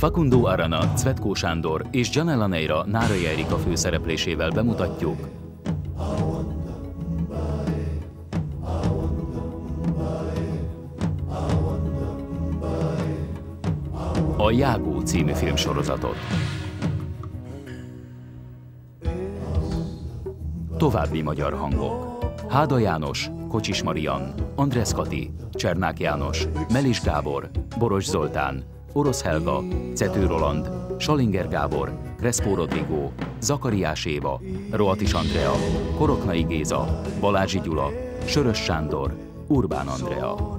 Facundo Arana, Cvetkó Sándor és Gianella Neira Nárai Erika főszereplésével bemutatjuk a Jágó című filmsorozatot. További magyar hangok: Háda János, Kocsis Marian, András Kati, Csernák János, Melis Gábor, Boros Zoltán, Orosz Helga, Cető Roland, Salinger Gábor, Crespo Rodrigo, Zakariás Éva, Roatis Andrea, Koroknai Géza, Balázsi Gyula, Sörös Sándor, Urbán Andrea.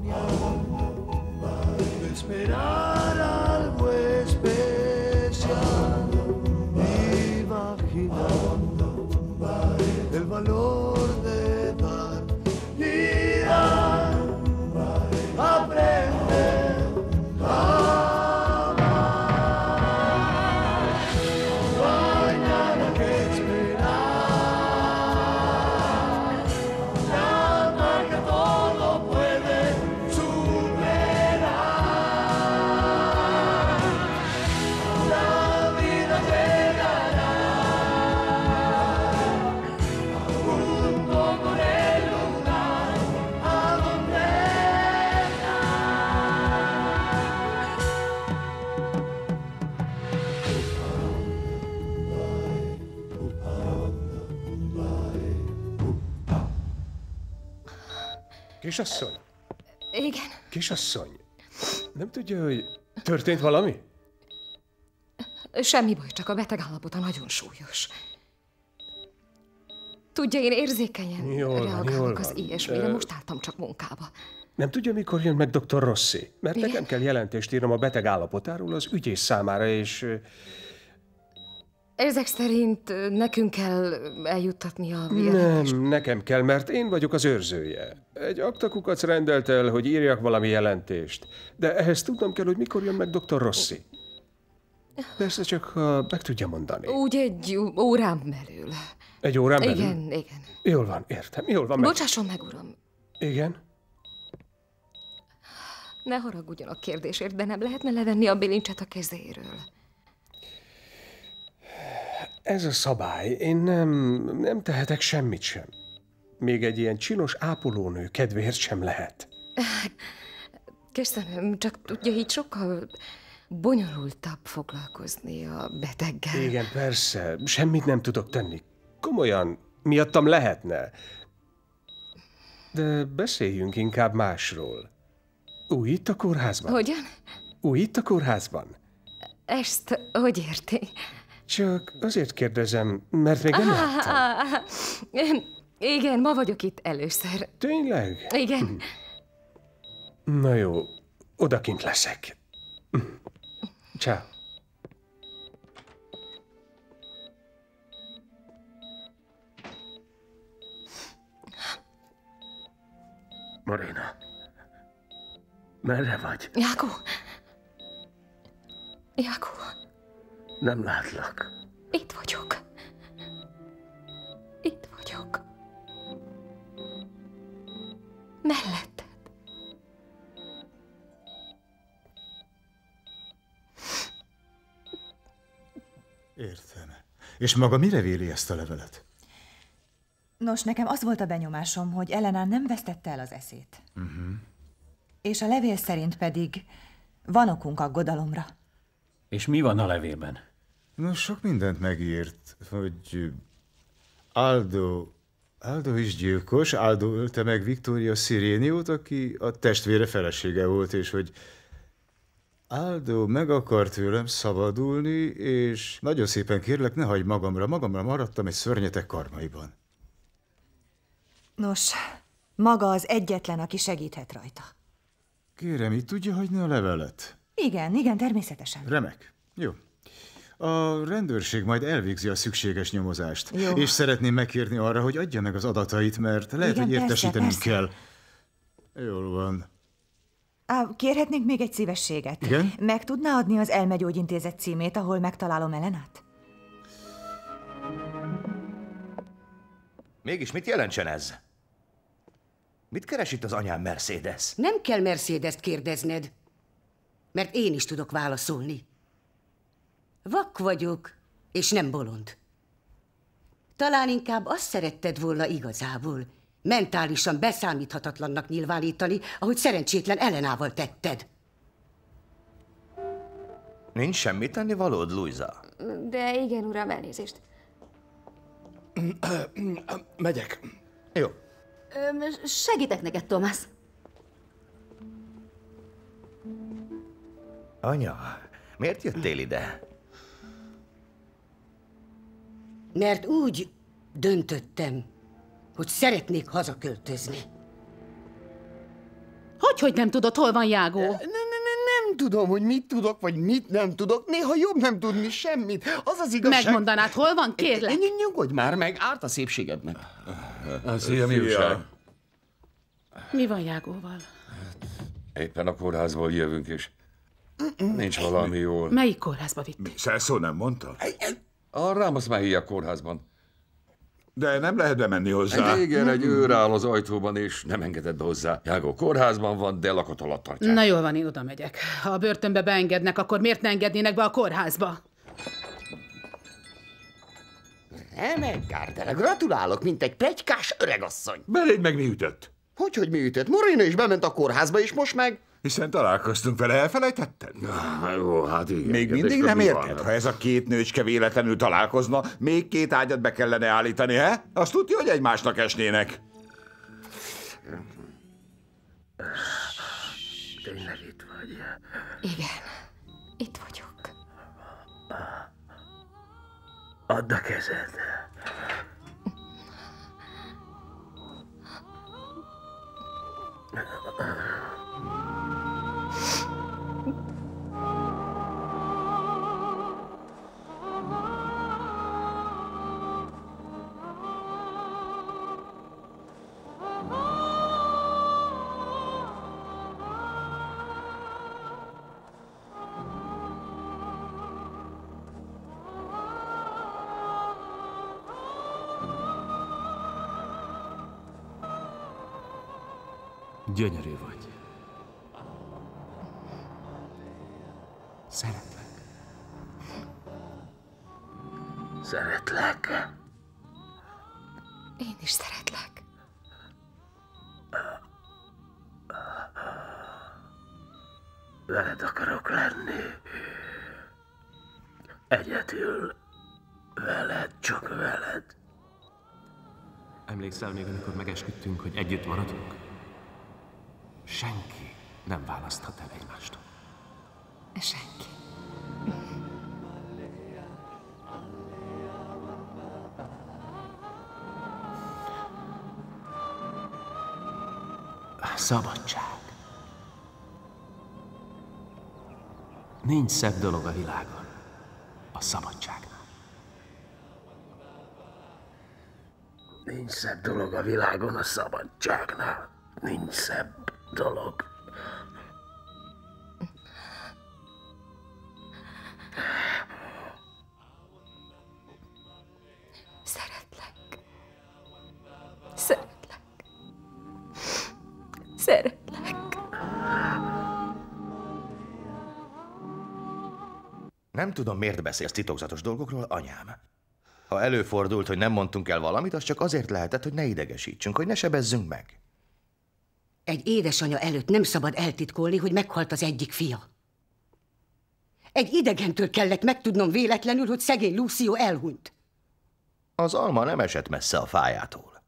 Kisasszony? Igen. Kisasszony? Nem tudja, hogy történt valami? Semmi baj, csak a beteg állapota nagyon súlyos. Tudja, én érzékenyen reagálok az ilyesmire, most álltam csak munkába. Nem tudja, mikor jön meg dr. Rossi? Mert igen? Nekem kell jelentést írnom a beteg állapotáról az ügyész számára, és... Ezek szerint nekünk kell eljuttatni a jelentést? Nem, nekem kell, mert én vagyok az őrzője. Egy aktakukac rendelt el, hogy írjak valami jelentést. De ehhez tudnom kell, hogy mikor jön meg dr. Rossi. Persze csak, ha meg tudja mondani. Úgy egy órán belül. Egy órán belül? Igen, igen. Jól van, értem. Jól van. Bocsásson meg, uram. Igen? Ne haragudjon a kérdésért, de nem lehetne levenni a bilincset a kezéről. Ez a szabály. Én nem tehetek semmit sem. Még egy ilyen csinos ápolónő kedvéért sem lehet. Köszönöm, csak tudja, így sokkal bonyolultabb foglalkozni a beteggel. Igen, persze. Semmit nem tudok tenni. Komolyan, miattam lehetne. De beszéljünk inkább másról. Új itt a kórházban? Hogyan? Új itt a kórházban? Ezt hogy érti? Csak azért kérdezem, mert még nem láttam. Igen, ma vagyok itt először. Tényleg? Igen. Na jó, odakint leszek. Ciao. Marina, merre vagy? Jákó. Jákó. Nem látlak. Itt vagyok. Itt vagyok. Melletted. Értem. És maga mire véli ezt a levelet? Nos, nekem az volt a benyomásom, hogy Ellenán nem vesztette el az eszét. És a levél szerint pedig van okunk aggodalomra. És mi van a levélben? Nos, sok mindent megírt, hogy Aldo is gyilkos, Aldo ölte meg Victoria Sireniót, aki a testvére felesége volt, és hogy Aldo meg akart tőlem szabadulni, és nagyon szépen kérlek, ne hagyd magamra maradtam egy szörnyetek karmaiban. Nos, maga az egyetlen, aki segíthet rajta. Kérem, itt tudja hagyni a levelet? Igen, természetesen. Remek. Jó. A rendőrség majd elvégzi a szükséges nyomozást. Jó. És szeretném megkérni arra, hogy adja meg az adatait, mert lehet, igen, hogy értesítenünk persze. kell. Jól van. Kérhetnénk még egy szívességet? Igen? Meg tudná adni az Elmegyógyintézet címét, ahol megtalálom Ellenát? Mégis mit jelentsen ez? Mit keres itt az anyám Mercedes? Nem kell Mercedes-t kérdezned, mert én is tudok válaszolni. Vak vagyok, és nem bolond. Talán inkább azt szeretted volna igazából, mentálisan beszámíthatatlannak nyilvánítani, ahogy szerencsétlen Elenával tetted. Nincs semmi tennivalód, Luisa? De igen, uram, elnézést. Megyek. Jó. Segítek neked, Thomas. Anya, miért jöttél ide? Mert úgy döntöttem, hogy szeretnék hazaköltözni. Hogy nem tudod, hol van Jágó? Nem tudom, hogy mit tudok, vagy mit nem tudok. Néha jobb nem tudni semmit. Az az igazság... Megmondanád, hol van, kérlek? Nyugodj már meg, árt a szépségednek. Szia, mi újság? Mi van Jágóval? Éppen a kórházból jövünk, és nincs valami jól. Melyik kórházba vitt? Celso nem mondta? A Ramos Mejia kórházban. De nem lehet bemenni hozzá. Igen, egy őr áll az ajtóban, és nem engedett be hozzá. Jágó kórházban van, de lakott alatt tartják. Na jól van, én oda megyek. Ha a börtönbe beengednek, akkor miért ne engednének be a kórházba? Nem, Gardner, gratulálok, mint egy pletykás öregasszony. Beléd meg mi ütött? Hogy mi ütött? Moreno is bement a kórházba, és most meg... Hiszen találkoztunk vele, elfelejtetted? Jó, hát igen. Még mindig nem érted? Ha ez a két nőcske véletlenül találkozna, még két ágyat be kellene állítani, he? Azt tudja, hogy egymásnak esnének. Tényleg itt vagy? Igen, itt vagyok. Add a kezed. Gyönyörű vagy. Szeretlek. Szeretlek. Én is szeretlek. Veled akarok lenni. Egyedül. Veled, csak veled. Emlékszel még, amikor megesküdtünk, hogy együtt maradunk? Senki nem választhat el egymástól. Senki. Szabadság. Nincs szebb dolog a világon a szabadságnál. Nincs szebb dolog a világon a szabadságnál. Nincs szebb dolog. Szeretlek. Szeretlek. Szeretlek. Nem tudom, miért beszélsz titokzatos dolgokról, anyám. Ha előfordult, hogy nem mondtunk el valamit, az csak azért lehetett, hogy ne idegesítsünk, hogy ne sebezzünk meg. Egy édesanya előtt nem szabad eltitkolni, hogy meghalt az egyik fia. Egy idegentől kellett megtudnom véletlenül, hogy szegény Lucio elhunyt. Az alma nem esett messze a fájától.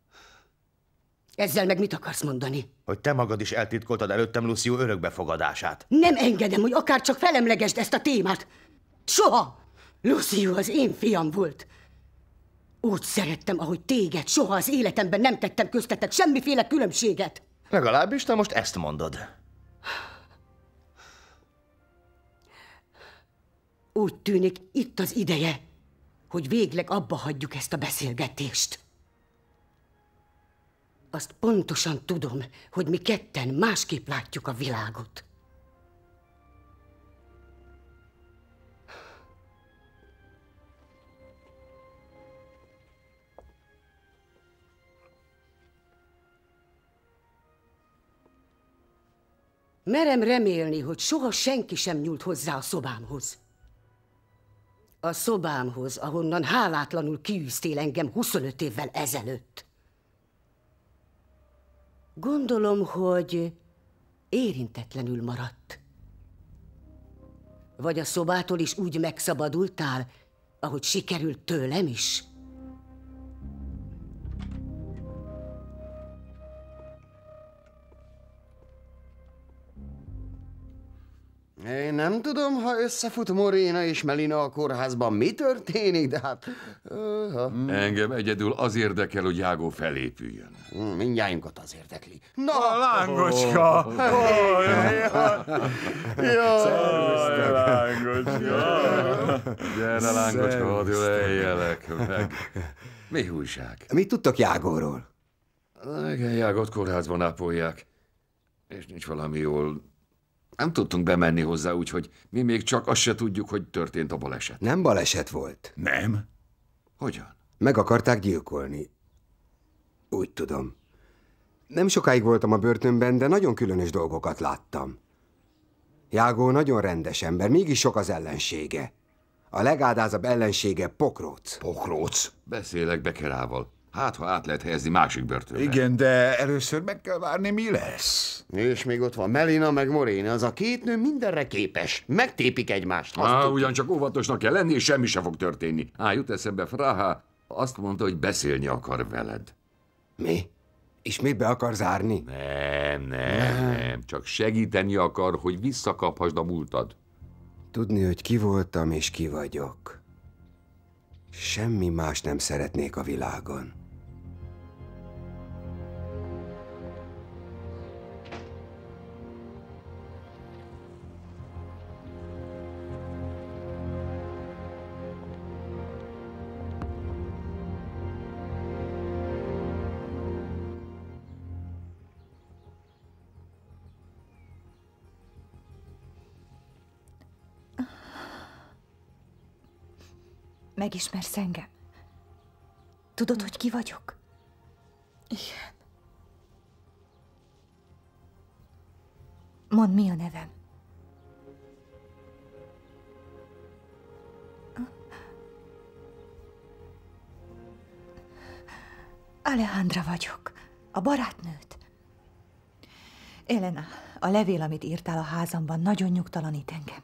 Ezzel meg mit akarsz mondani? Hogy te magad is eltitkoltad előttem Lucio örökbefogadását. Nem engedem, hogy akár csak felemlegesd ezt a témát. Soha! Lucio az én fiam volt. Úgy szerettem, ahogy téged. Soha az életemben nem tettem köztetek semmiféle különbséget. Legalábbis te most ezt mondod. Úgy tűnik, itt az ideje, hogy végleg abba hagyjuk ezt a beszélgetést. Azt pontosan tudom, hogy mi ketten másképp látjuk a világot. Merem remélni, hogy soha senki sem nyúlt hozzá a szobámhoz. A szobámhoz, ahonnan hálátlanul kiűztél engem 25 évvel ezelőtt. Gondolom, hogy érintetlenül maradt. Vagy a szobától is úgy megszabadultál, ahogy sikerült tőlem is? Én nem tudom, ha összefut Morena és Melina a kórházban, mi történik, de hát... Engem egyedül az érdekel, hogy Jágó felépüljön. Mindjájunkat az érdekli. Na, lángocska! Gyere, lángocska, hadd öleljelek meg. Mi újság? Mit tudtok Jágóról? Igen, Jágót kórházban ápolják. És nincs valami jól. Nem tudtunk bemenni hozzá, úgyhogy mi még csak azt se tudjuk, hogy történt a baleset. Nem baleset volt. Nem? Hogyan? Meg akarták gyilkolni. Úgy tudom. Nem sokáig voltam a börtönben, de nagyon különös dolgokat láttam. Jágó nagyon rendes ember, mégis sok az ellensége. A legádázabb ellensége Pokróc. Pokróc? Beszélek Bekerával. Hát, ha át lehet helyezni másik börtönbe. Igen, de először meg kell várni, mi lesz. És még ott van Melina meg Morena, az a két nő mindenre képes. Megtépik egymást. Ugyancsak óvatosnak kell lenni, és semmi sem fog történni. Jut eszembe, Fraha azt mondta, hogy beszélni akar veled. Mi? Ismét be akar zárni? Nem. Csak segíteni akar, hogy visszakaphasd a múltad. Tudni, hogy ki voltam és ki vagyok. Semmi más nem szeretnék a világon. Megismersz engem? Tudod, hogy ki vagyok? Igen. Mondd, mi a nevem? Alejandra vagyok, a barátnőt. Elena, a levél, amit írtál a házamban, nagyon nyugtalanít engem.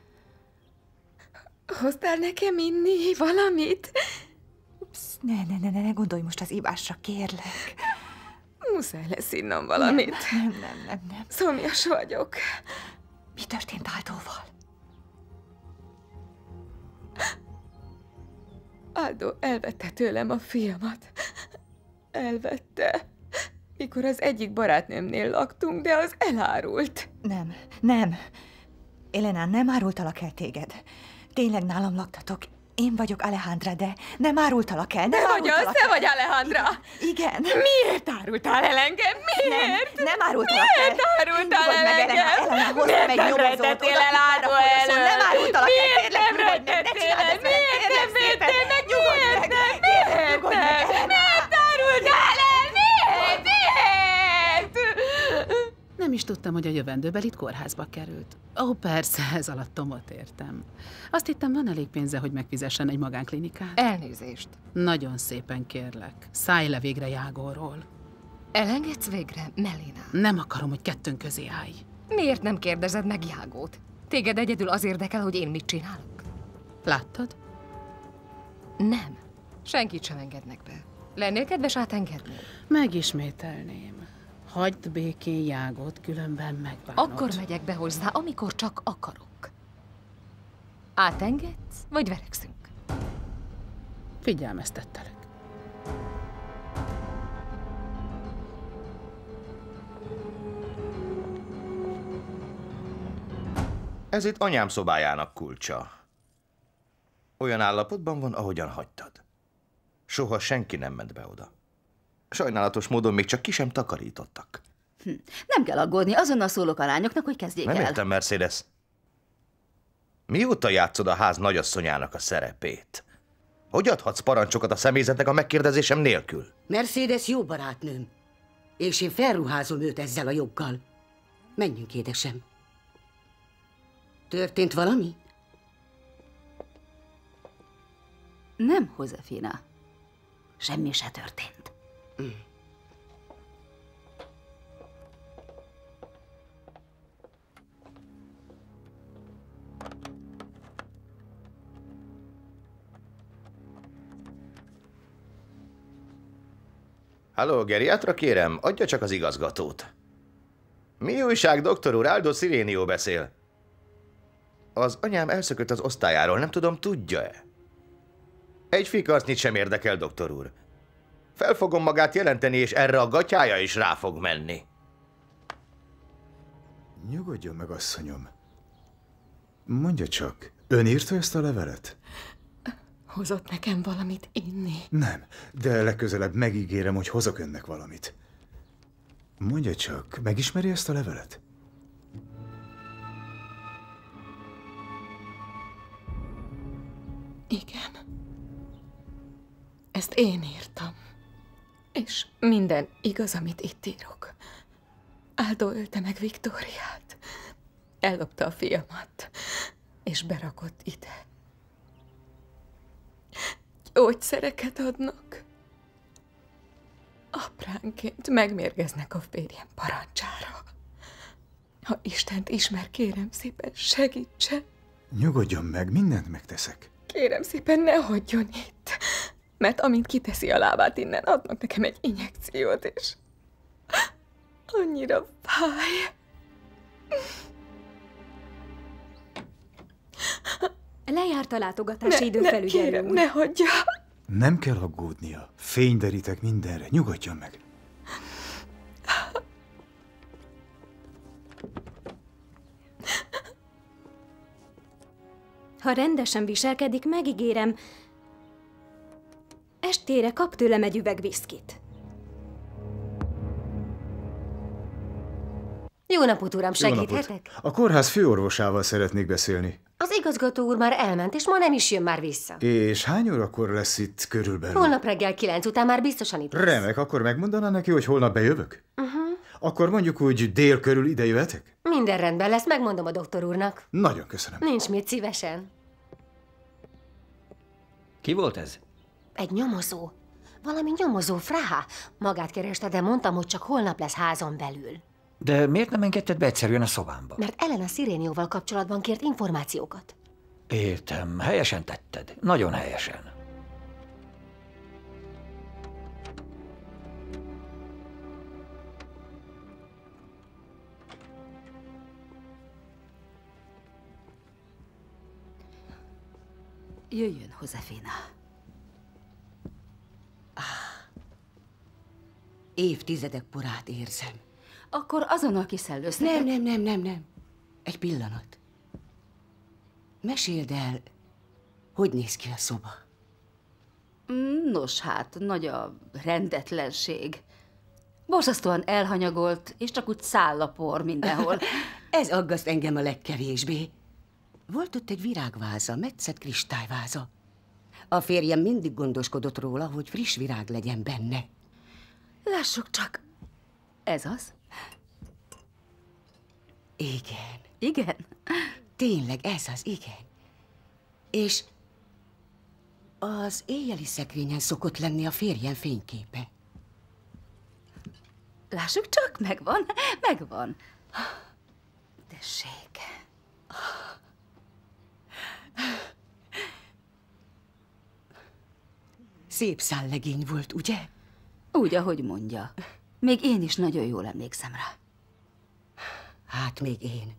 Hoztál nekem inni valamit? Psz, ne gondolj most az ivásra, kérlek. Muszáj lesz innom valamit. Nem. Szomjas vagyok. Mi történt Aldóval? Aldo elvette tőlem a fiamat. Elvette. Mikor az egyik barátnőmnél laktunk, de az elárult. Nem. Elena, nem árultalak el téged. Tényleg nálam laktatok. Én vagyok Alejandra, de nem árultalak el. Te vagy Alejandra? Igen. Miért árultál el engem? Miért? Nem árultalak el. Miért árultál el engem? Elena, hoztam egy nyomozót. Miért nem rettettél el Aldo elől? Nem árultalak el. Miért nem rettettél el? Miért nem védtél meg? Miért nem? Miért árultál el? Miért? Nem is tudtam, hogy a jövendőbeli kórházba került. Persze, ez alatt Tomot értem. Azt hittem, van elég pénze, hogy megfizessen egy magánklinikát. Elnézést. Nagyon szépen kérlek, szállj le végre Jágóról. Elengedsz végre, Melina? Nem akarom, hogy kettőnk közé állj. Miért nem kérdezed meg Jágót? Téged egyedül az érdekel, hogy én mit csinálok? Láttad? Nem. Senkit sem engednek be. Lennél kedves átengedni? Megismételném. Hagyd békén Jágót, különben megbánod. Akkor megyek be hozzá, amikor csak akarok. Átengedsz, vagy verekszünk? Figyelmeztettelek. Ez itt anyám szobájának kulcsa. Olyan állapotban van, ahogyan hagytad. Soha senki nem ment be oda. Sajnálatos módon még csak ki sem takarítottak. Nem kell aggódni, azonnal szólok a lányoknak, hogy kezdjék el. Nem értem, Mercedes. Mióta játszod a ház nagyasszonyának a szerepét? Hogy adhatsz parancsokat a személyzetnek a megkérdezésem nélkül? Mercedes jó barátnőm, és én felruházom őt ezzel a joggal. Menjünk, édesem. Történt valami? Nem, Josefina. Semmi se történt. Halló, geriátra kérem, adja csak az igazgatót. Mi újság, doktor úr? Aldo Sirenio beszél. Az anyám elszökött az osztályáról, nem tudom, tudja-e? Egy fikarcnyit sem érdekel, doktor úr. Fel fogom magát jelenteni, és erre a gatyája is rá fog menni. Nyugodjon meg, asszonyom. Mondja csak, ön írta ezt a levelet? Hozott nekem valamit inni? Nem, de legközelebb megígérem, hogy hozok önnek valamit. Mondja csak, megismeri ezt a levelet? Igen. Ezt én írtam. És minden igaz, amit itt írok. Aldo ölte meg Viktóriát. Ellopta a fiamat. És berakott ide. Gyógyszereket adnak. Apránként megmérgeznek a férjem parancsára. Ha Istent ismer, kérem szépen, segítsen. Nyugodjon meg, mindent megteszek. Kérem szépen, ne hagyjon itt. Mert amint kiteszi a lábát innen, adnak nekem egy injekciót, és annyira fáj. Lejárt a látogatási idő, felügyelő kérem, úr. ne hagyja. Nem kell aggódnia. Fényderítek mindenre. Nyugodjon meg. Ha rendesen viselkedik, megígérem, estére kap tőlem egy üveg viszkit. Jó napot, uram, Jó segíthetek? napot. A kórház főorvosával szeretnék beszélni. Az igazgató úr már elment, és ma nem is jön már vissza. És hány órakor lesz itt körülbelül? Holnap reggel 9 után már biztosan itt lesz. Remek, akkor megmondaná neki, hogy holnap bejövök? Akkor mondjuk úgy dél körül ide jöhetek? Minden rendben lesz, megmondom a doktor úrnak. Nagyon köszönöm. Nincs mit, szívesen. Ki volt ez? Egy nyomozó. Valami nyomozó, Fraha. Magát kereste, de mondtam, hogy csak holnap lesz házon belül. De miért nem engedted be egyszerűen a szobámba? Mert Elena Sirenioval kapcsolatban kért információkat. Értem, helyesen tetted. Nagyon helyesen. Jöjjön, Josefina. Évtizedek porát érzem. Akkor azonnal kiszellőztetek. Nem. Egy pillanat. Meséld el, hogy néz ki a szoba? Nos, hát, nagy a rendetlenség. Borzasztóan elhanyagolt, és csak úgy száll a por mindenhol. Ez aggaszt engem a legkevésbé. Volt ott egy virágváza, metszett kristályváza. A férjem mindig gondoskodott róla, hogy friss virág legyen benne. Lássuk csak. Ez az? Igen. Igen? Tényleg, ez az, igen. És az éjjeli szekrényen szokott lenni a férjem fényképe. Lássuk csak, megvan. Tessék. Szép szállegény volt, ugye? Úgy, ahogy mondja. Még én is nagyon jól emlékszem rá. Hát még én.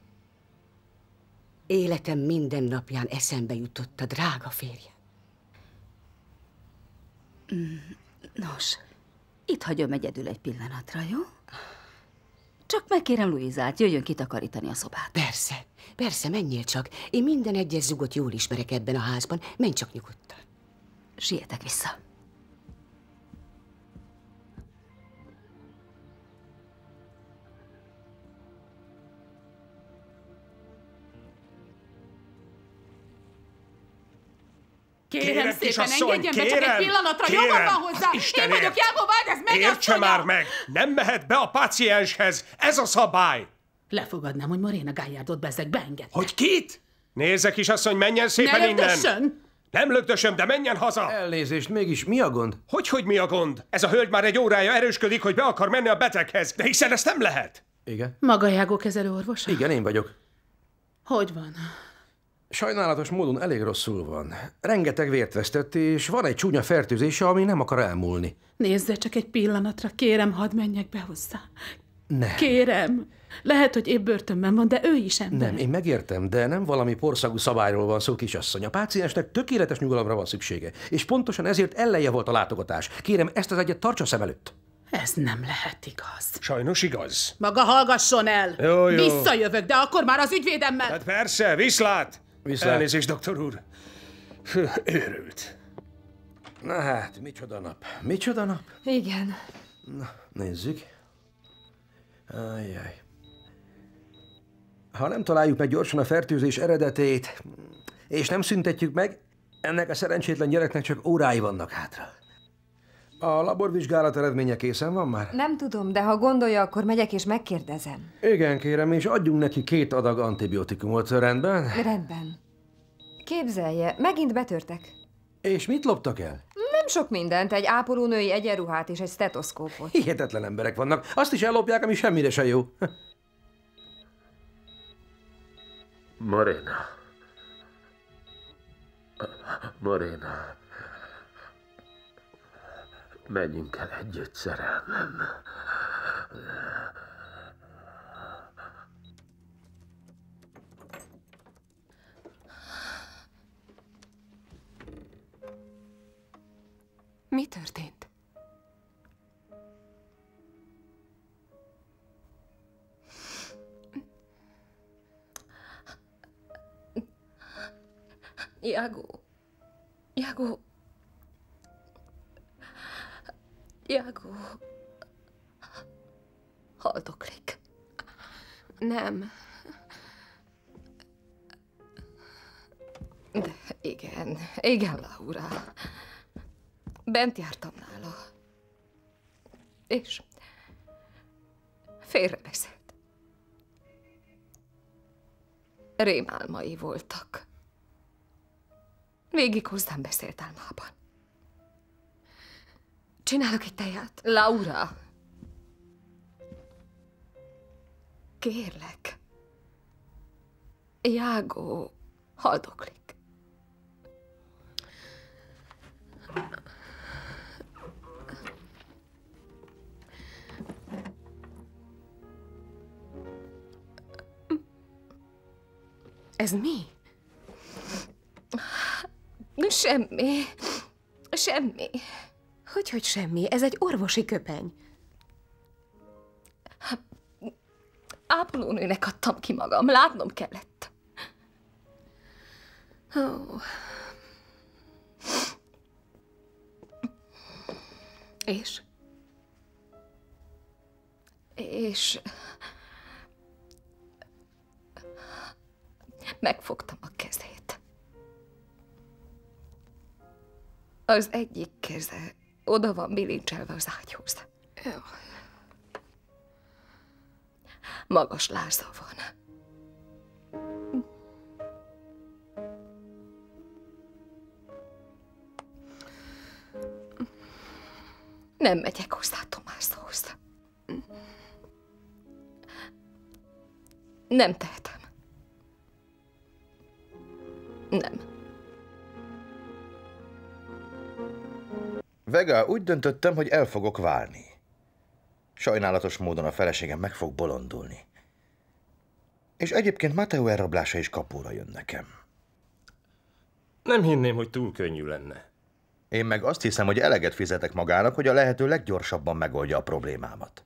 Életem minden napján eszembe jutott a drága férje. Nos, itt hagyom egyedül egy pillanatra, jó? Csak megkérem Luizát, jöjjön kitakarítani a szobát. Persze, menjél csak. Én minden egyes zugot jól ismerek ebben a házban. Menj csak nyugodtan. Sietek vissza. Kérem szépen, engedjen be csak egy pillanatra, jobban van hozzá! Én vagyok Jágó Valdez, Értse már meg! Nem mehet be a pácienshez! Ez a szabály! Lefogadnám, hogy Morena Gallardot bezzeg beengedte. Hogy kit? Nézze, kisasszony, menjen szépen ne innen! lögdössön! Nem lögdösöm, de menjen haza! Elnézést, mégis mi a gond? Hogy mi a gond? Ez a hölgy már egy órája erősködik, hogy be akar menni a beteghez, de hiszen ezt nem lehet. Igen? Maga Jágó kezelő orvosa? Igen, én vagyok. Hogy van? Sajnálatos módon elég rosszul van. Rengeteg vért vesztett, és van egy csúnya fertőzése, ami nem akar elmúlni. Nézze csak egy pillanatra, kérem, hadd menjek be hozzá. Ne. Kérem. Lehet, hogy épp börtönben van, de ő is ember. Nem, én megértem, de nem valami porszagú szabályról van szó, kisasszony. A páciensnek tökéletes nyugalomra van szüksége, és pontosan ezért ellenje volt a látogatás. Kérem, ezt az egyet tartsa szem előtt. Ez nem lehet igaz. Sajnos igaz. Maga hallgasson el! Jó. Visszajövök, de akkor már az ügyvédemmel! Hát persze, viszlát! Elnézést, doktor úr. Őrült. Na hát, micsoda nap. Micsoda nap? Igen. Na, nézzük. Ajjaj. Ha nem találjuk meg gyorsan a fertőzés eredetét, és nem szüntetjük meg, ennek a szerencsétlen gyereknek csak órái vannak hátra. A laborvizsgálat eredménye készen van már? Nem tudom, de ha gondolja, akkor megyek és megkérdezem. Igen, kérem, és adjunk neki 2 adag antibiotikumot, rendben? Rendben. Képzelje, megint betörtek. És mit loptak el? Nem sok mindent, egy ápolónői egyenruhát és egy stetoszkópot. Hihetetlen emberek vannak. Azt is ellopják, ami semmire se jó. Morena. Morena. Menjünk el együtt, szerelmem. Mi történt? Jágó. Jágó. Jágó. Haldoklik. Nem. De igen, igen, Laura. Bent jártam nála. És félrebeszélt. Rémálmai voltak. Végig hozzám beszélt álmában. Csinálok egy teját. Laura! Kérlek. Jágó haldoklik. Ez mi? Semmi. Semmi. Hogy semmi? Ez egy orvosi köpeny. Ápolónőnek adtam ki magam. Látnom kellett. Oh. És? És... megfogtam a kezét. Az egyik keze oda van bilincselve az ágyhoz. Magas láza van. Nem megyek hozzá Tomászhoz. Nem tehetem. Nem. Vega, úgy döntöttem, hogy el fogok válni. Sajnálatos módon a feleségem meg fog bolondulni. És egyébként Matteo elrablása is kapóra jön nekem. Nem hinném, hogy túl könnyű lenne. Én meg azt hiszem, hogy eleget fizetek magának, hogy a lehető leggyorsabban megoldja a problémámat.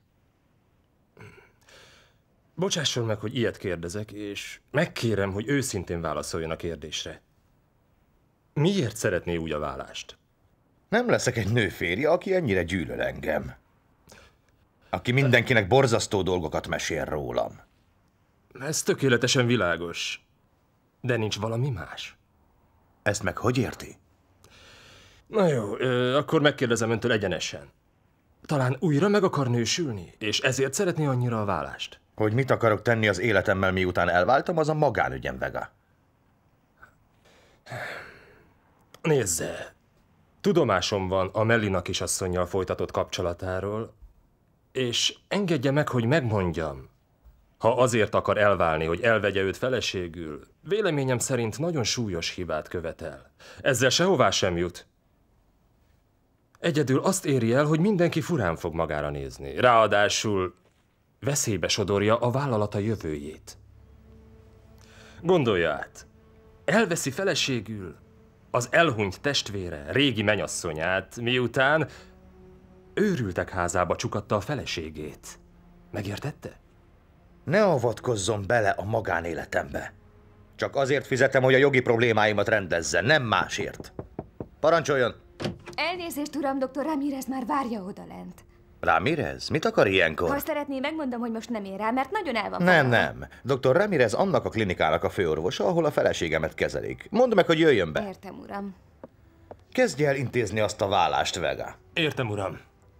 Bocsásson meg, hogy ilyet kérdezek, és megkérem, hogy őszintén válaszoljon a kérdésre. Miért szeretné úgy a válást? Nem leszek egy nő férje, aki ennyire gyűlöl engem. Aki mindenkinek borzasztó dolgokat mesél rólam. Ez tökéletesen világos. De nincs valami más? Ezt meg hogy érti? Na jó, akkor megkérdezem öntől egyenesen. Talán újra meg akar nősülni, és ezért szeretné annyira a válást? Hogy mit akarok tenni az életemmel, miután elváltam, az a magánügyem, Vega. Nézze, tudomásom van a Melina kisasszonnyal folytatott kapcsolatáról, és engedje meg, hogy megmondjam. Ha azért akar elválni, hogy elvegye őt feleségül, véleményem szerint nagyon súlyos hibát követel. Ezzel sehová sem jut. Egyedül azt éri el, hogy mindenki furán fog magára nézni. Ráadásul veszélybe sodorja a vállalata jövőjét. Gondolja át, elveszi feleségül az elhunyt testvére, régi menyasszonyát, miután őrültek házába csukatta a feleségét. Megértette? Ne avatkozzon bele a magánéletembe. Csak azért fizetem, hogy a jogi problémáimat rendezze, nem másért. Parancsoljon! Elnézést, uram, dr. Ramirez már várja odalent. Ramirez? Mit akar ilyenkor? Ha szeretné, megmondom, hogy most nem ér rá, mert nagyon el van Nem, foglalva. nem. Dr. Ramirez annak a klinikának a főorvosa, ahol a feleségemet kezelik. Mondd meg, hogy jöjjön be. Értem, uram. Kezdje el intézni azt a vállást, Vega. Értem, uram.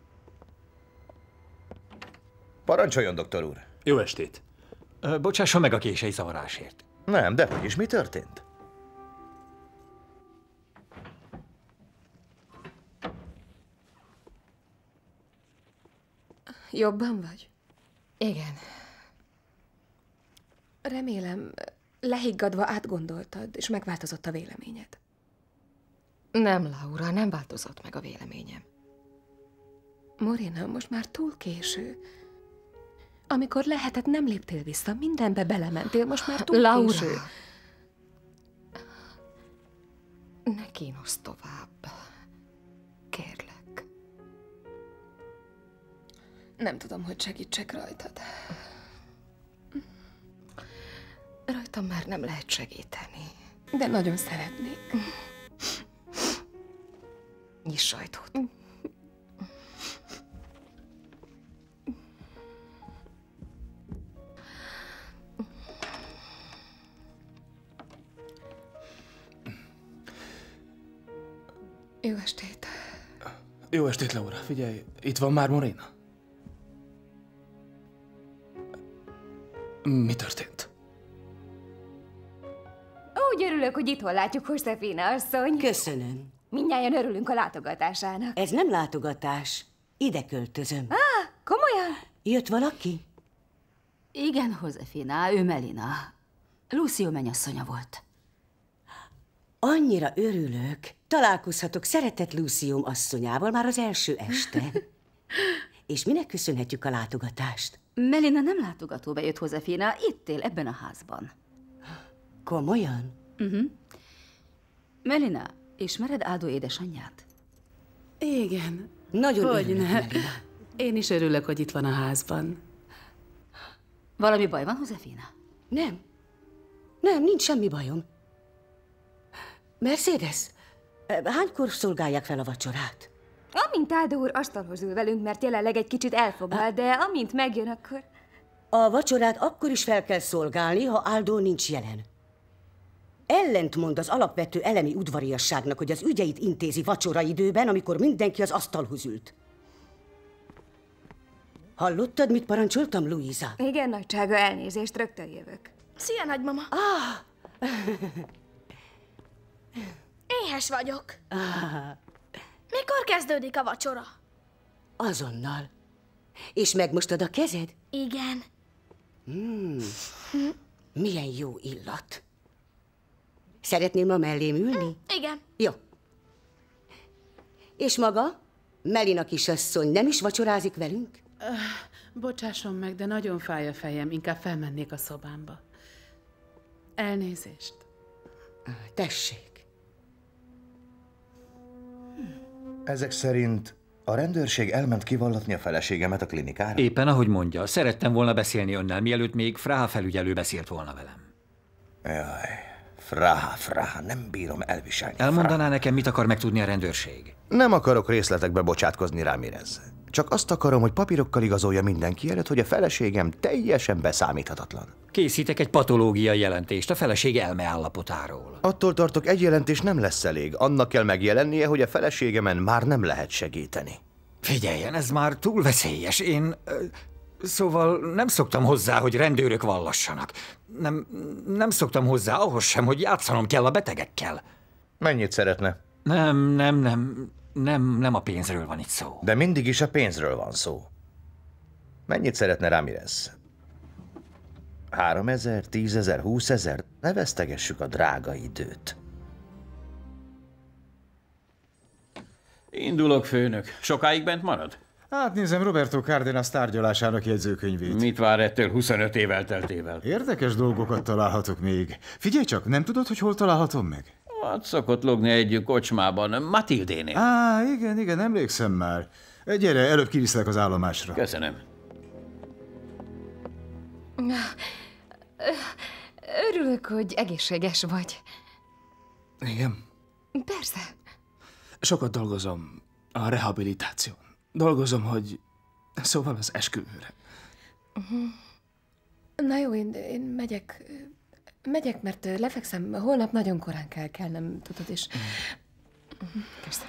Parancsoljon, doktor úr. Jó estét. Bocsásson meg a késői zavarásért. Nem, de hogy is mi történt? Jobban vagy? Igen. Remélem, lehiggadva átgondoltad, és megváltozott a véleményed. Nem, Laura, nem változott meg a véleményem. Morena, most már túl késő. Amikor lehetett, nem léptél vissza, mindenbe belementél, most már túl Laura. késő. Ne kínoszz tovább. Kérlek. Nem tudom, hogy segítsek rajtad. Rajtam már nem lehet segíteni. De nagyon szeretnék. Nyiss ajtót. Jó estét. Jó estét, Laura. Figyelj, itt van már Morena. Mi történt? Úgy örülök, hogy itthon látjuk Josefina asszony. Köszönöm. Mindnyájan örülünk a látogatásának. Ez nem látogatás. Ide költözöm. Komolyan? Jött valaki? Igen, Josefina, ő Melina. Lucio mennyasszonya volt. Annyira örülök. Találkozhatok szeretett Lucium asszonyával már az első este. És minek köszönhetjük a látogatást? Melina nem látogatóba jött, Josefina, itt él ebben a házban. Komolyan? Melina, ismered Aldo édesanyját? Igen. Nagyon Hogyne. örülök, Melina. Én is örülök, hogy itt van a házban. Valami baj van, Josefina? Nem. Nem, nincs semmi bajom. Mercedes, hánykor szolgálják fel a vacsorát? Amint Aldo úr asztalhoz ül velünk, mert jelenleg egy kicsit elfoglal, de amint megjön, akkor... A vacsorát akkor is fel kell szolgálni, ha Aldo nincs jelen. Ellentmond az alapvető elemi udvariasságnak, hogy az ügyeit intézi vacsoraidőben, amikor mindenki az asztalhoz ült. Hallottad, mit parancsoltam, Luisa? Igen, nagysága, elnézést, rögtön jövök. Szia, nagymama! Éhes vagyok. Mikor kezdődik a vacsora? Azonnal. És megmostad a kezed? Igen. Milyen jó illat. Szeretnél ma mellém ülni? Igen. Jó. És maga? Melina kisasszony nem is vacsorázik velünk? Bocsásson meg, de nagyon fáj a fejem, inkább felmennék a szobámba. Elnézést. Tessék. Ezek szerint a rendőrség elment kivallatni a feleségemet a klinikára? Éppen ahogy mondja, szerettem volna beszélni önnel, mielőtt még Fraha felügyelő beszélt volna velem. Jaj, Fraha, nem bírom elviselni. Elmondaná nekem, mit akar megtudni a rendőrség? Nem akarok részletekbe bocsátkozni, Ramirez. Csak azt akarom, hogy papírokkal igazolja mindenki előtt, hogy a feleségem teljesen beszámíthatatlan. Készítek egy patológiai jelentést a feleség elmeállapotáról. Attól tartok, egy jelentés nem lesz elég. Annak kell megjelennie, hogy a feleségemen már nem lehet segíteni. Figyeljen, ez már túl veszélyes. Én... Szóval nem szoktam hozzá, hogy rendőrök vallassanak. Nem szoktam hozzá ahhoz sem, hogy játszanom kell a betegekkel. Mennyit szeretne? Nem a pénzről van itt szó. De mindig is a pénzről van szó. Mennyit szeretne Ramirez? 3000, 10 000, 20 000? Ne vesztegessük a drága időt. Indulok, főnök. Sokáig bent marad? Átnézem Roberto Cárdenas tárgyalásának jegyzőkönyvét. Mit vár ettől 25 év elteltével? Érdekes dolgokat találhatok még. Figyelj csak, nem tudod, hogy hol találhatom meg? Hát szokott logni egy kocsmában, Matildénél. Igen, emlékszem már. Gyere, előbb kiviszlek az állomásra. Köszönöm. Örülök, hogy egészséges vagy. Igen. Persze. Sokat dolgozom a rehabilitáción. Dolgozom, hogy... Szóval az esküvőre. Na jó, én megyek. Megyek, mert lefekszem. Holnap nagyon korán kell kelnem, tudod, és... Köszönöm.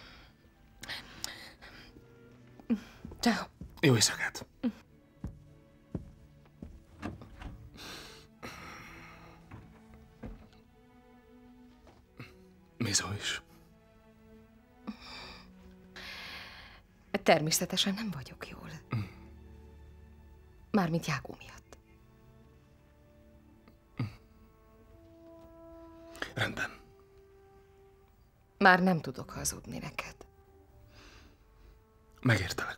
Ciao. Jó éjszakát. Mizó is. Természetesen nem vagyok jól. Mármint Jágó miatt. Rendben. Már nem tudok hazudni neked. Megértelek.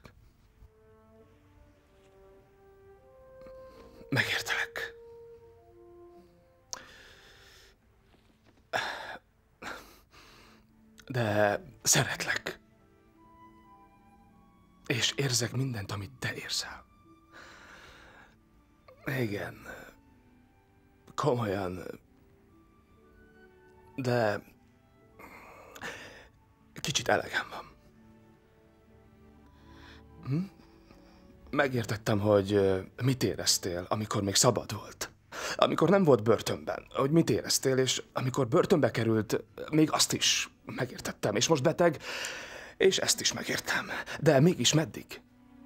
Megértelek. De szeretlek. És érzek mindent, amit te érzel. Igen. Komolyan. De kicsit elegem van. Megértettem, hogy mit éreztél, amikor még szabad volt. Amikor nem volt börtönben, hogy mit éreztél, és amikor börtönbe került, még azt is megértettem. És most beteg, és ezt is megértem. De mégis meddig?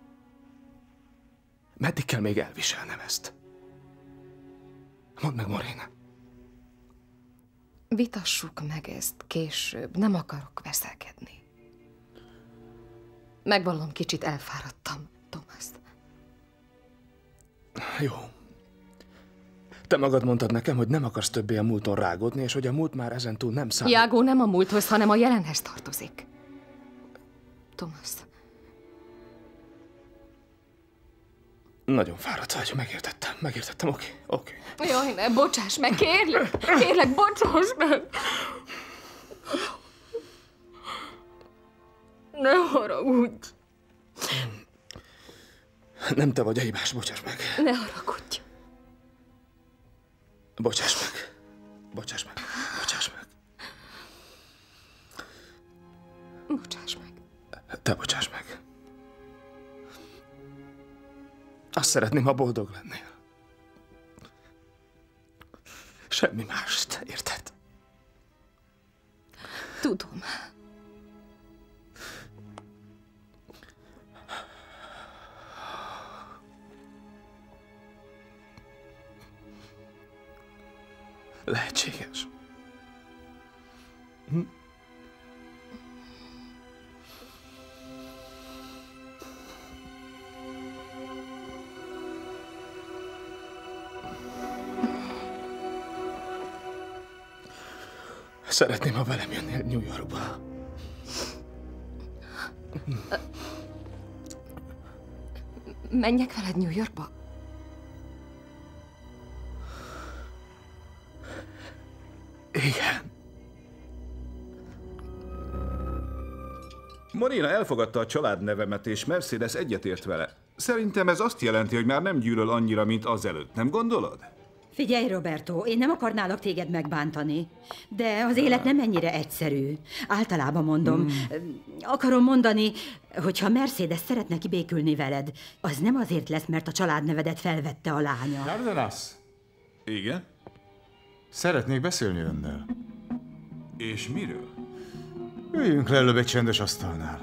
Meddig kell még elviselnem ezt? Mondd meg, Morena. Vitassuk meg ezt később. Nem akarok veszelkedni. Megvallom, kicsit elfáradtam, Thomas. Jó. Te magad mondtad nekem, hogy nem akarsz többé a múlton rágódni, és hogy a múlt már ezentúl nem számít. Jágó nem a múlthoz, hanem a jelenhez tartozik. Thomas. Nagyon fáradt vagy, megértettem, oké. Jaj, ne, bocsáss meg, kérlek, bocsáss meg! Ne haragudj! Nem te vagy a hibás, bocsáss meg. Ne haragudj! Bocsáss meg. Bocsáss meg. Te bocsáss meg. Azt szeretném, ha boldog lennél. Semmi mást, érted? Tudom. Lehetséges. Szeretném, ha velem jönnél New Yorkba. Menjek veled New Yorkba? Igen. Morena elfogadta a családnevemet, és Mercedes egyetért vele. Szerintem ez azt jelenti, hogy már nem gyűlöl annyira, mint azelőtt, nem gondolod? Figyelj, Roberto, én nem akarnálak téged megbántani, de az élet nem ennyire egyszerű. Általában mondom. Akarom mondani, hogy ha Mercedes szeretne kibékülni veled, az nem azért lesz, mert a családnevedet felvette a lánya. Cárdenas? Igen? Szeretnék beszélni önnel. És miről? Üljünk le előbb egy csendes asztalnál.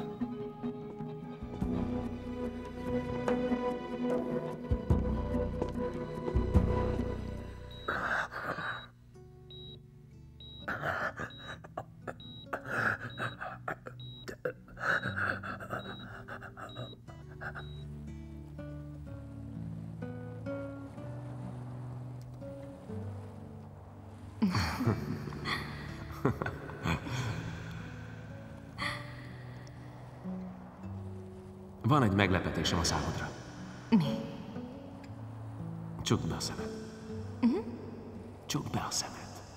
Van egy meglepetésem a számodra. Mi? Csukd be a szemed. Csukd be a szemed.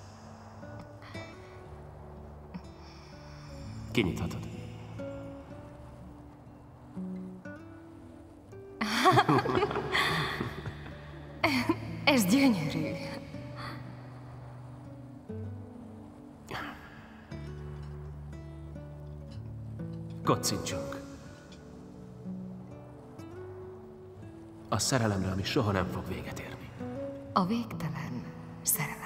Kinyithatod. Ez gyönyörű. Kocincsunk. A szerelemre, ami soha nem fog véget érni. A végtelen szerelemre.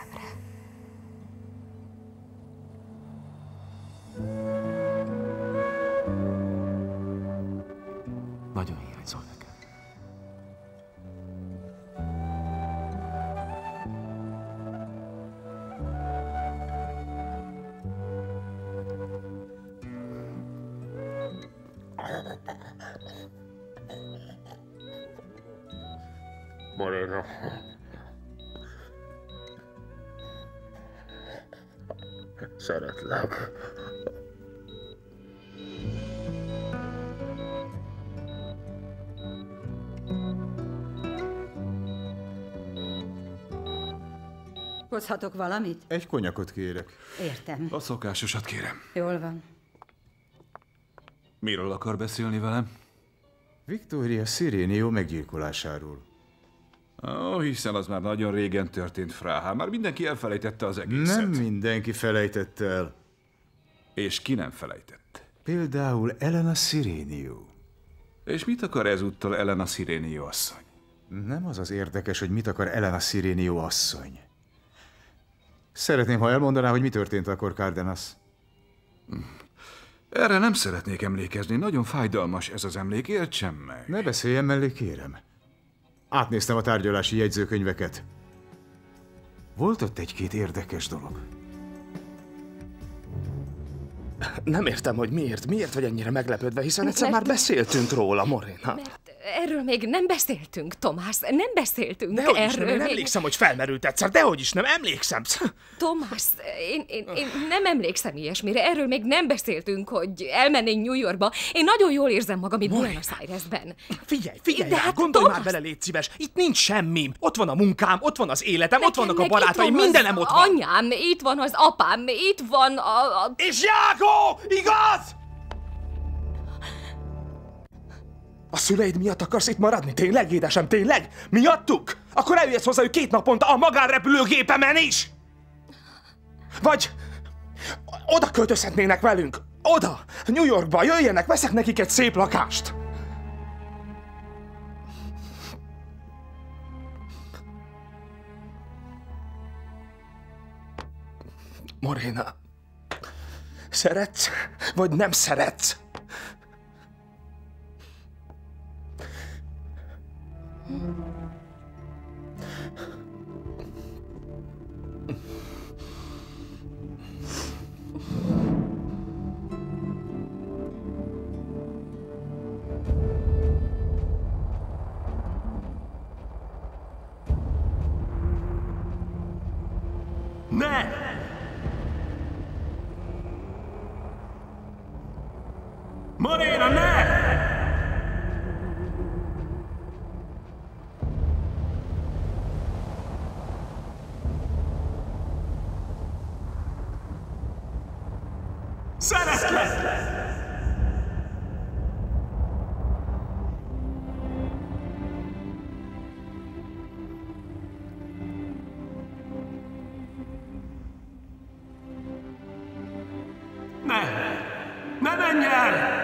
Nagyon hiányzol nekem. Morena. Szeretlek. Hozhatok valamit? Egy konyakot kérek. Értem. A szokásosat kérem. Jól van. Miről akar beszélni velem? Victoria Sirenio meggyilkolásáról. Hiszen az már nagyon régen történt, Fráha. Már mindenki elfelejtette az egészet. Nem mindenki felejtette el. És ki nem felejtett? Például Elena Sirenio. És mit akar ezúttal Elena Sirenio asszony? Nem az az érdekes, hogy mit akar Elena Sirenio asszony. Szeretném, ha elmondaná, hogy mi történt akkor, Cardenas. Erre nem szeretnék emlékezni. Nagyon fájdalmas ez az emlék, értsem meg. Ne beszéljen mellé, kérem. Átnéztem a tárgyalási jegyzőkönyveket. Volt ott egy-két érdekes dolog. Nem értem, hogy miért vagy ennyire meglepődve, hiszen egyszer már beszéltünk róla, Morena. Erről még nem beszéltünk, Tomás, nem beszéltünk Dehogy erről. is nem, én emlékszem, hogy felmerült egyszer, dehogy is nem, emlékszem. Tomás, én nem emlékszem ilyesmire, erről még nem beszéltünk, hogy elmennénk New Yorkba. Én nagyon jól érzem magam itt Buenos Airesben. Figyelj, De hát, gondolj Tomás... már bele, légy szíves, itt nincs semmim. Ott van a munkám, ott van az életem, Nekem ott vannak a meg barátaim, itt van mindenem az ott van. anyám, itt van az apám, itt van a... És Jágó, igaz? A szüleid miatt akarsz itt maradni? Tényleg, édesem, tényleg? Miattuk? Akkor eljössz hozzájuk 2 naponta a magánrepülőgépemen is! Vagy oda költözhetnének velünk. Oda, New Yorkba, jöjjenek, veszek nekik egy szép lakást. Morena, szeretsz, vagy nem szeretsz? Ne! Morena, ne! Szeretlek! Ne menj el!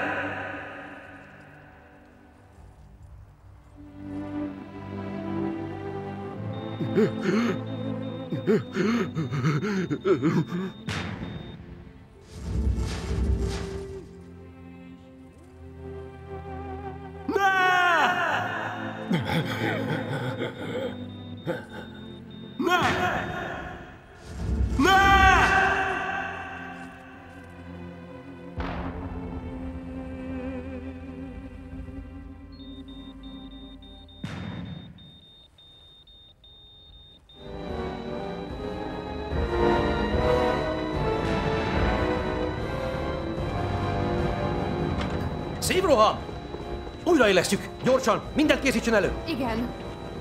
Roha! Újraélesztjük! Gyorsan! Mindent készítsen elő! Igen.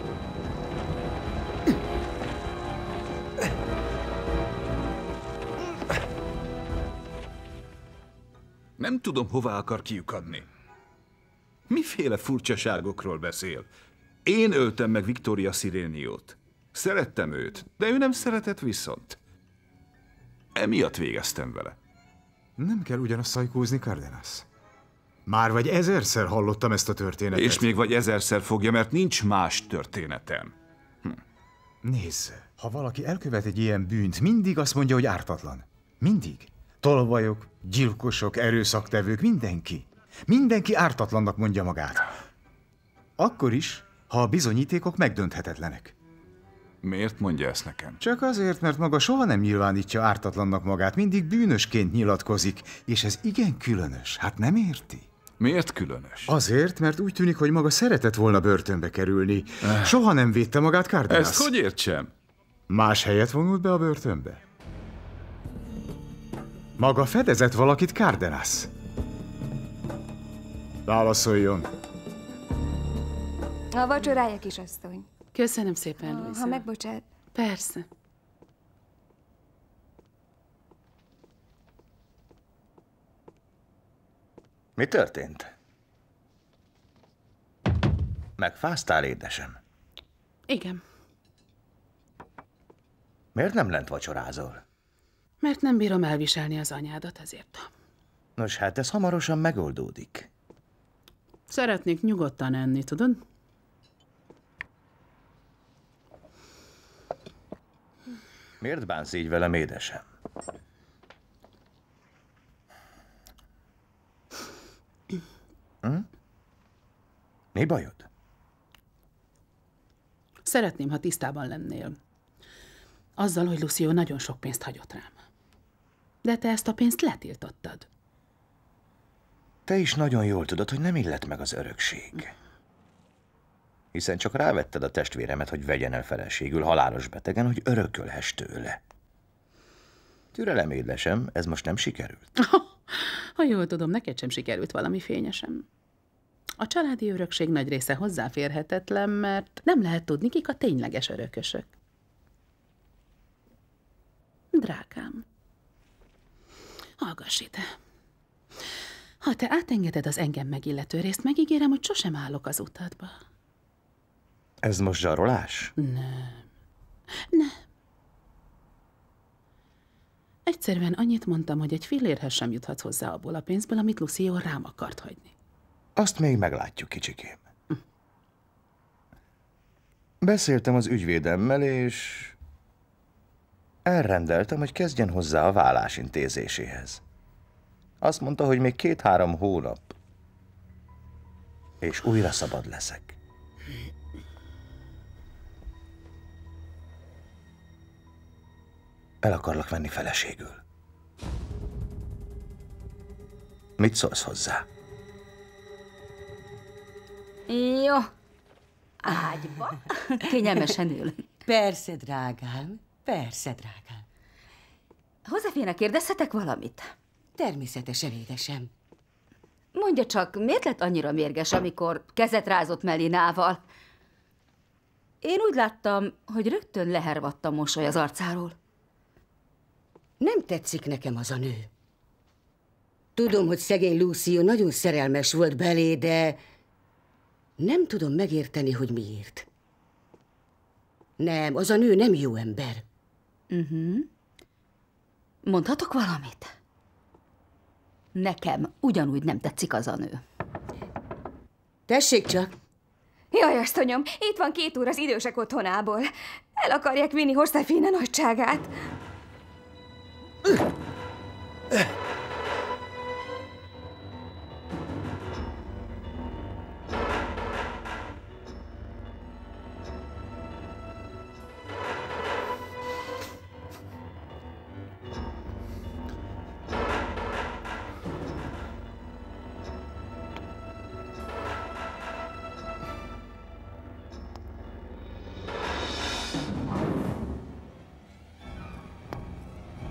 Nem tudom, hová akar kiukadni. Miféle furcsaságokról beszél? Én öltem meg Victoria Sireniót. Szerettem őt, de ő nem szeretett viszont. Emiatt végeztem vele. Nem kell ugyanazt szajkózni, Cardenas. Már vagy 1000-szer hallottam ezt a történetet. És még vagy 1000-szer fogja, mert nincs más történetem. Nézz, ha valaki elkövet egy ilyen bűnt, mindig azt mondja, hogy ártatlan. Mindig. Tolvajok, gyilkosok, erőszaktevők, mindenki. Mindenki ártatlannak mondja magát. Akkor is, ha a bizonyítékok megdönthetetlenek. Miért mondja ezt nekem? Csak azért, mert maga soha nem nyilvánítja ártatlannak magát, mindig bűnösként nyilatkozik, és ez igen különös. Hát nem érti? Miért különös? Azért, mert úgy tűnik, hogy maga szeretett volna börtönbe kerülni. Soha nem védte magát, Cardenas. Ezt hogy értsem? Más helyet vonult be a börtönbe? Maga fedezett valakit, Cardenas? Válaszoljon. A vacsorája, kisasszony. Köszönöm szépen, Luisa. Ha megbocsát. Persze. Mi történt? Megfáztál, édesem? Igen. Miért nem lent vacsorázol? Mert nem bírom elviselni az anyádat, ezért. Nos, hát ez hamarosan megoldódik. Szeretnék nyugodtan enni, tudod? Miért bánsz így velem, édesem? Mi bajod? Szeretném, ha tisztában lennél. Azzal, hogy Lucio nagyon sok pénzt hagyott rám. De te ezt a pénzt letiltottad. Te is nagyon jól tudod, hogy nem illet meg az örökség. Hiszen csak rávetted a testvéremet, hogy vegyen el feleségül halálos betegen, hogy örökölhess tőle. Türelem, édesem, ez most nem sikerült. Ha jól tudom, neked sem sikerült valami fényesem. A családi örökség nagy része hozzáférhetetlen, mert nem lehet tudni, kik a tényleges örökösök. Drágám, hallgass ide. Ha te átengeded az engem megillető részt, megígérem, hogy sosem állok az utadba. Ez most zsarolás? Nem. Nem. Egyszerűen annyit mondtam, hogy egy fillérhez sem juthatsz hozzá abból a pénzből, amit Lucio rám akart hagyni. Azt még meglátjuk, kicsikém. Beszéltem az ügyvédemmel, és elrendeltem, hogy kezdjen hozzá a vállás intézéséhez. Azt mondta, hogy még 2-3 hónap, és újra szabad leszek. El akarlak venni feleségül. Mit szólsz hozzá? Jó. Ágyba. Kényelmesen ül. Persze, drágám. Persze, drágám. Józsefina, kérdezhetek valamit? Természetesen, édesem. Mondja csak, miért lett annyira mérges, amikor kezet rázott Melinával? Én úgy láttam, hogy rögtön lehervadt a mosoly az arcáról. Nem tetszik nekem az a nő. Tudom, hogy szegény Lucio nagyon szerelmes volt belé, de nem tudom megérteni, hogy miért. Nem, az a nő nem jó ember. Mondhatok valamit? Nekem ugyanúgy nem tetszik az a nő. Tessék csak! Jaj, asszonyom, itt van 2 úr az idősek otthonából. El akarják vinni Józsefina nagyságát.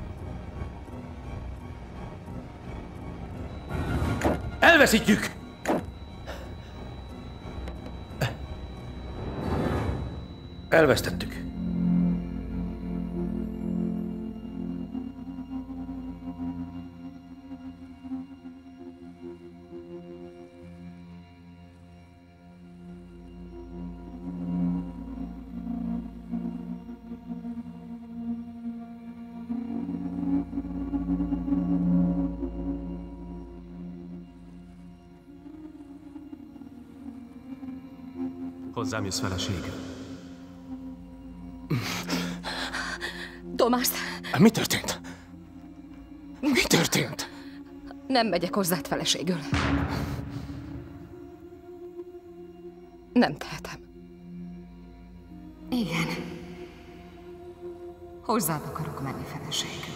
Elveszítjük! Elvesztettük. Hozzám jössz, feleségem. Tomás! Mi történt? Mi történt? Nem megyek hozzád feleségül. Nem tehetem. Igen. Hozzád akarok menni feleségül.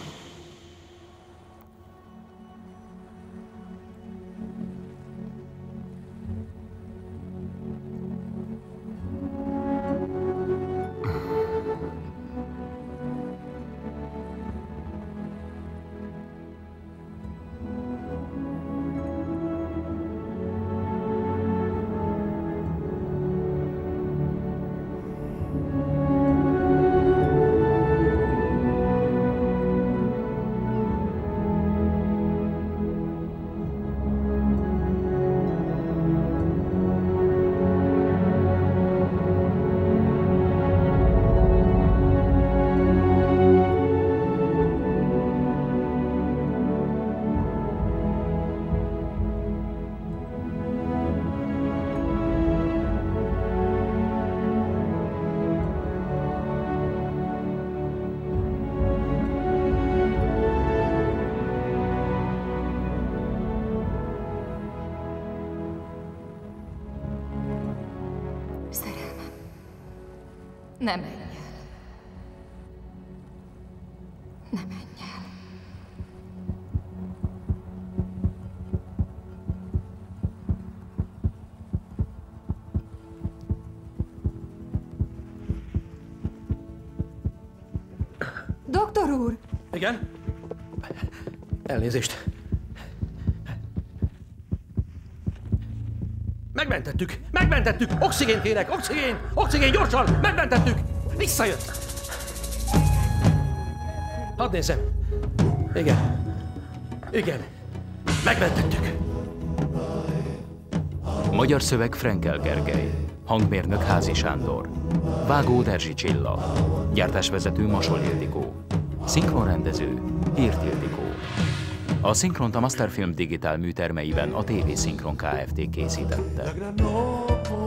Ne menj el. Ne menj el. Doktor úr! Igen? Elnézést. Megmentettük! Megmentettük! Oxigén kérek! Oxigén! Oxigén, gyorsan! Megmentettük! Visszajött! Hadd nézzem. Igen. Igen. Megmentettük. Magyar szöveg Frenkel Gergely. Hangmérnök Házi Sándor. Vágó Derzsi Csilla. Gyártásvezető Masol Ildikó. Szinkronrendező Hirt Ildikó. A szinkront a Masterfilm digitál műtermeiben a TV Szinkron Kft. Készítette.